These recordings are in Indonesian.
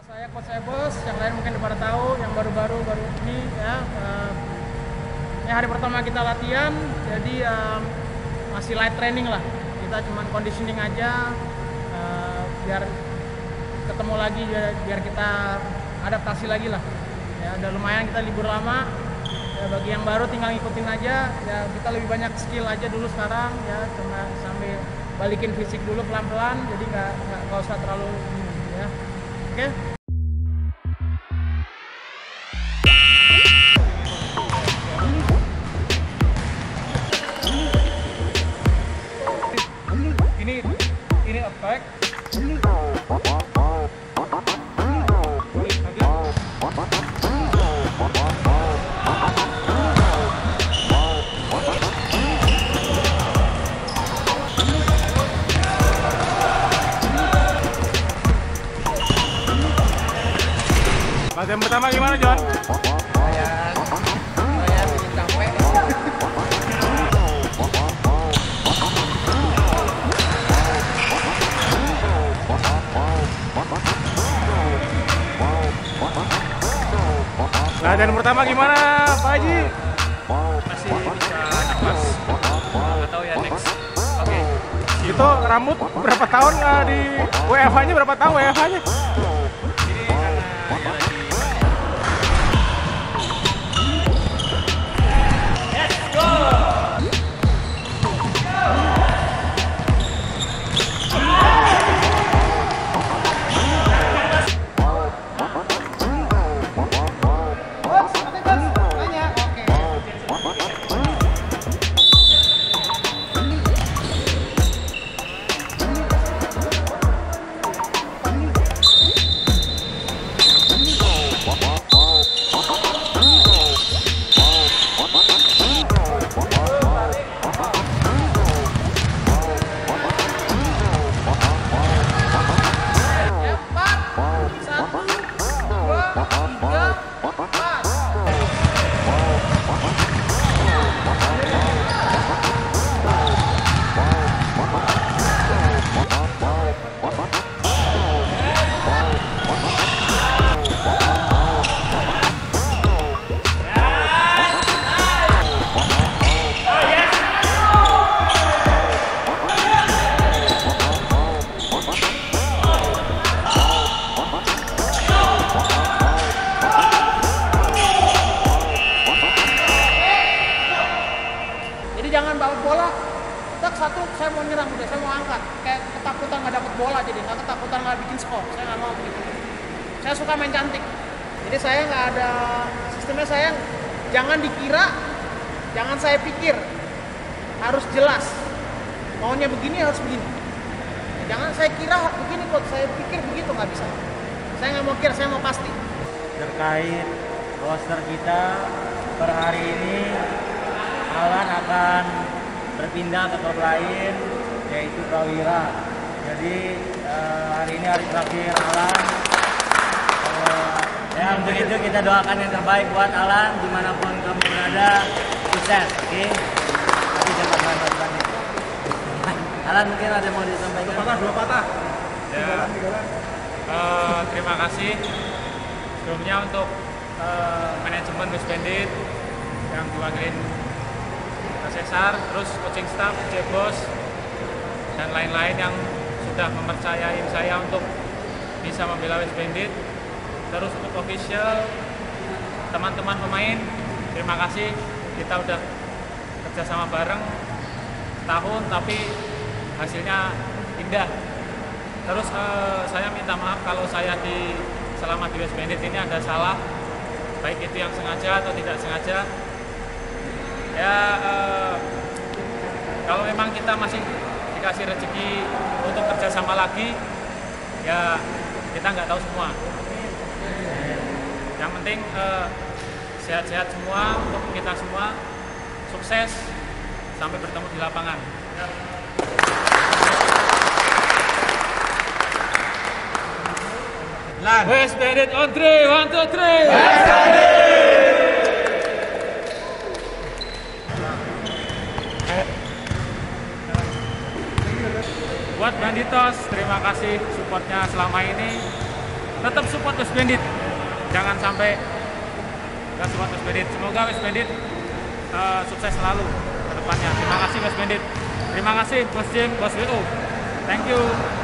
Saya Coach Ebos, yang lain mungkin pada tahu, yang baru ini ya. Ini hari pertama kita latihan, jadi masih light training lah. Kita cuman conditioning aja, biar ketemu lagi, biar kita adaptasi lagi lah. Ya, udah lumayan kita libur lama. Ya, bagi yang baru tinggal ngikutin aja. Ya, kita lebih banyak skill aja dulu sekarang. Ya, cuma sambil balikin fisik dulu pelan-pelan. Jadi nggak usah terlalu ya. Oke. Ini attack. Latihan pertama gimana, John? Saya bikin capek. Latihan pertama gimana, Pak Haji? Masih bisa nafas. Nggak tahu ya next. Oke. Itu rambut berapa tahun di WFH-nya berapa tahun WFH-nya? Ini karena ya lagi. Jangan bawa bola, tak satu saya mau nyerang udah, saya mau angkat, kayak ketakutan nggak dapet bola, jadi nggak ketakutan nggak bikin skor, saya nggak mau begitu. Saya suka main cantik, jadi saya nggak ada sistemnya, saya jangan dikira, jangan saya pikir, harus jelas, maunya begini harus begini, jangan saya kira begini kok, saya pikir begitu, nggak bisa. Saya nggak mau kira, saya mau pasti. Terkait roster kita per hari ini, Alan akan berpindah ke klub lain, yaitu Prawira. Jadi hari ini hari terakhir Alan. Ya untuk itu kita doakan yang terbaik buat Alan dimanapun kamu berada, sukses. Oke? Tapi jangan bantuan itu. Alan mungkin ada yang mau disampaikan? Dua patah. Ya. Terima kasih sebelumnya untuk manajemen West Bandit yang diwakilin Cesar, terus coaching staff, Jebos, dan lain-lain yang sudah mempercayai saya untuk bisa membela West Bandit. Terus untuk official, teman-teman pemain, terima kasih. Kita udah kerjasama bareng setahun, tapi hasilnya indah. Terus saya minta maaf kalau saya selama di West Bandit ini ada salah, baik itu yang sengaja atau tidak sengaja. Ya, kalau memang kita masih dikasih rezeki untuk kerjasama lagi, ya kita nggak tahu semua. Yang penting sehat-sehat semua untuk kita semua, sukses sampai bertemu di lapangan. West Bandit on 3, 1, 2, 3. West Bandit! Buat Banditos, terima kasih supportnya selama ini. tetap support West Bandit. Jangan sampai nggak support West Bandit. Semoga West Bandit sukses selalu ke depannya. Terima kasih West Bandit. Terima kasih Bos Jim, Bos WO. Thank you.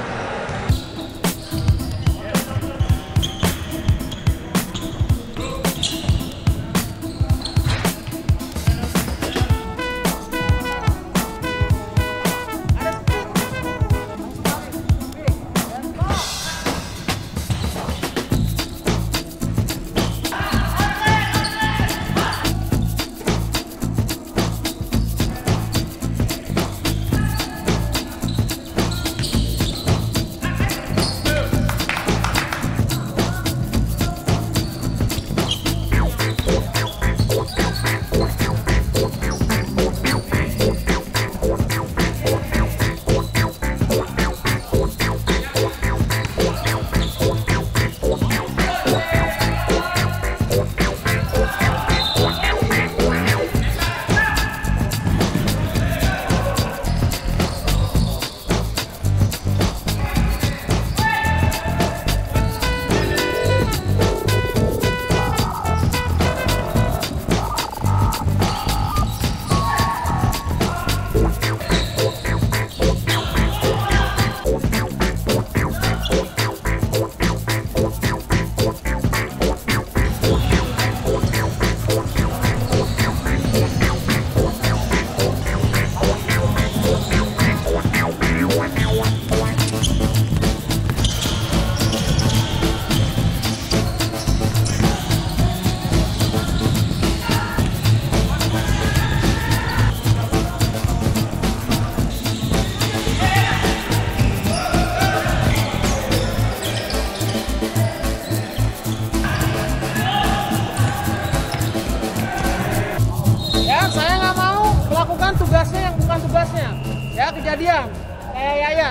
Tugasnya yang bukan tugasnya, ya kejadian kayak Yaya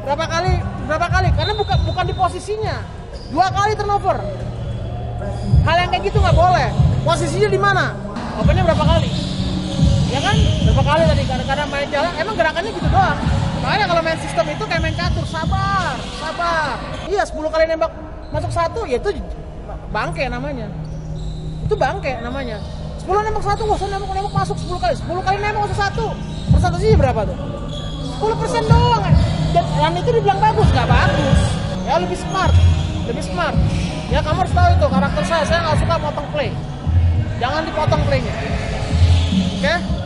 berapa kali karena bukan di posisinya, 2 kali turnover. Hal yang kayak gitu nggak boleh. Posisinya di mana? Opennya berapa kali? Ya kan berapa kali tadi karena main jalan emang gerakannya gitu doang. Makanya kalau main sistem itu kayak main catur, sabar. Iya 10 kali nembak masuk 1 ya itu bangke namanya. Itu bangke namanya. 10 nembak 1, nggak usah nembak masuk 10 kali. 10 kali nembak masuk 1. Persentasinya berapa tuh? 10% doang. Dan itu dibilang bagus, nggak bagus. Ya lebih smart. Ya kamu harus tahu itu karakter saya nggak suka potong play. Jangan dipotong playnya. Oke?